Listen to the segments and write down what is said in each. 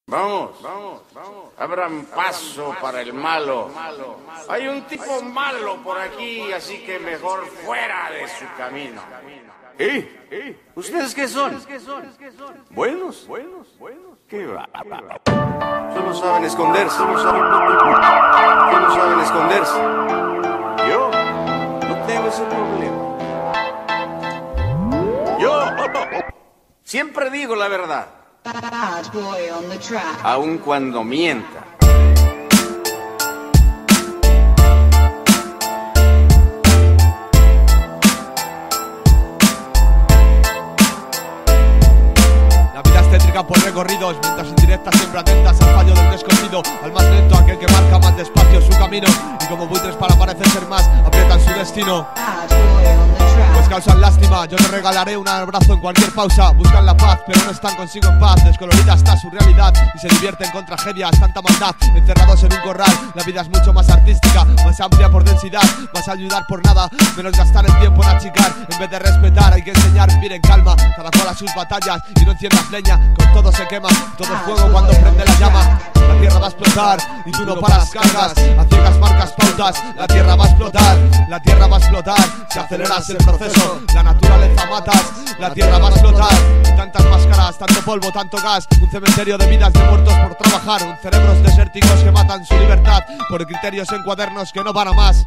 Vamos, abran paso para el malo. Hay un tipo malo por aquí, así que mejor fuera de su camino. ¿Ustedes qué son? ¿Buenos? ¿Qué va? Solo saben esconderse. Yo no tengo ese problema. Yo siempre digo la verdad. Bad boy on the track. Aun cuando mienta. La vida es tétrica por recorridos, mientras indirectas siempre atentas al fallo del desconocido, al más lento, aquel que marca más despacio su camino, y como buitres para parecer ser más, aprietan su destino. Bad boy on the track. Pues causan lástima, yo te regalaré un abrazo en cualquier pausa. Buscan la paz, pero no están consigo en paz. Descolorida está su realidad y se divierten con tragedias, tanta maldad, encerrados en un corral. La vida es mucho más artística, más amplia por densidad, más ayudar por nada, menos gastar el tiempo en achicar. En vez de respetar hay que enseñar a vivir en calma, cada cual a sus batallas, y no enciendas leña, con todo se quema, todo es fuego cuando prende la llama. La tierra va a explotar y tú no paras cargas, a ciegas marcas pautas. La tierra va a explotar, la tierra va a explotar, si aceleras el proceso, la naturaleza matas. La tierra va a explotar, y tantas máscaras, tanto polvo, tanto gas, un cementerio de vidas de muertos por trabajar, un cerebros desérticos que matan su libertad por criterios en cuadernos que no van a más.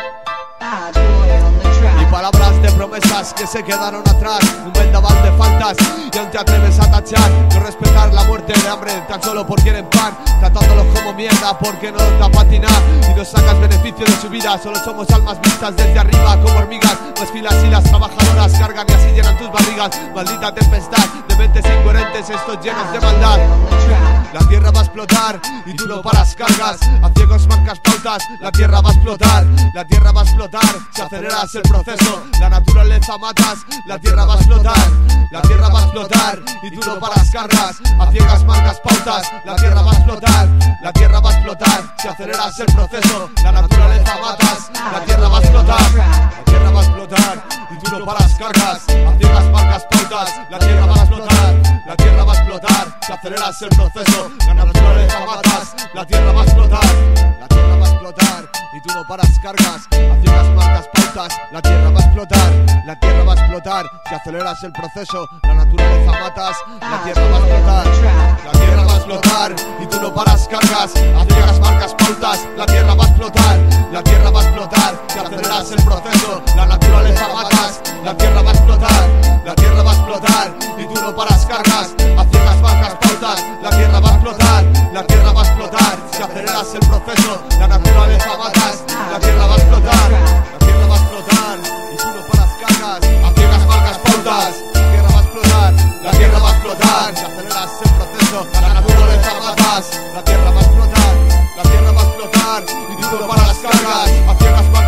Bad boy on the track. Y palabras de promesas que se quedaron atrás, un vendaval de faltas y aún te atreves a tachar. No respetar la muerte de hambre tan solo por quieren pan, tratándolos como mierda porque no da patinar. Y no sacas beneficio de su vida, solo somos almas vistas desde arriba como hormigas. Las filas y las trabajadoras cargan y así llenan tus barrigas. Maldita tempestad de mentes incoherentes, estos llenos de maldad. On the track. La tierra va a explotar y tú no paras cargas, a ciegos marcas pautas. La tierra va a explotar, la tierra va a explotar, si aceleras el proceso, la naturaleza matas. La tierra va a explotar, la tierra va a explotar y tú no paras cargas, a ciegas marcas pautas. La tierra va a explotar, la tierra va a explotar, si aceleras el proceso, la naturaleza matas. La tierra va a explotar, la tierra va a explotar y tú no paras cargas, a ciegas marcas pautas. La tierra va a explotar, la tierra va a explotar, si aceleras el proceso, la naturaleza matas. La tierra va a explotar, la tierra va a explotar y tú no paras cargas, a ciegas marcas pautas. La tierra va a explotar, la tierra va a explotar, si aceleras el proceso, la naturaleza matas. La tierra va a explotar, la tierra va a explotar y tú no paras cargas, a ciegas marcas pautas. La tierra va a explotar, la tierra va a explotar, si aceleras el proceso, la naturaleza matas. La tierra va a explotar, la tierra va a explotar y tú no paras cargas, a ciegas marcas pautas. La tierra va a explotar, la tierra va a explotar, si aceleras el proceso, la naturaleza matas. La tierra va a explotar, la tierra va a explotar y tú no paras cargas, a ciegas marcas pautas. La tierra va a explotar, la tierra va a explotar, si aceleras el proceso, la naturaleza matas. La tierra va a explotar, la tierra va a explotar y tú no paras cargas, a ciegas marcas pautas.